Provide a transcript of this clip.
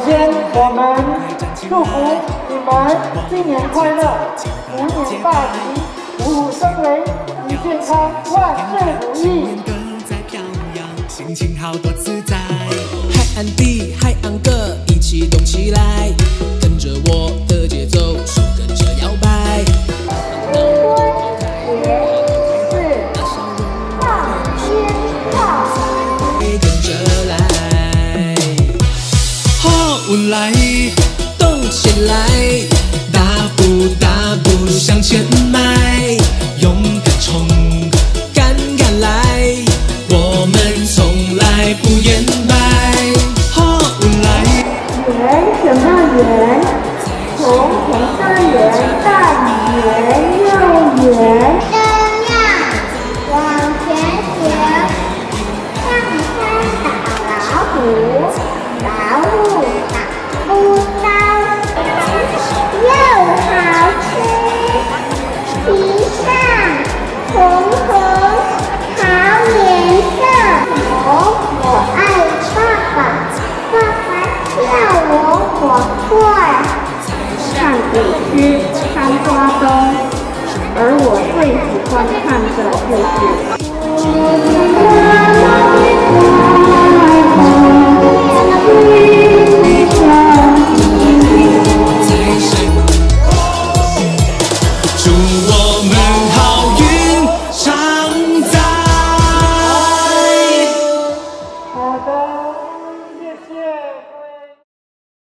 先我们祝福你们新年快乐，虎年大吉，虎虎生威，身体健康，万事如意。 心情好多自在，海岸弟、海岸哥一起动起来，跟着我的节奏，手跟着摇摆。 新春节是放鞭炮， 跟着来，好运来，动起来，大步大步向前迈，勇敢冲，敢来，我们从来不言败。好运来， 圆什么圆？从前的圆，大圆又圆。这样往前行，上山打老虎，老虎打不到，又好吃，皮上红红好脸色。我爱爸爸，爸爸叫我快看古诗看花灯，而我最喜欢看的就是。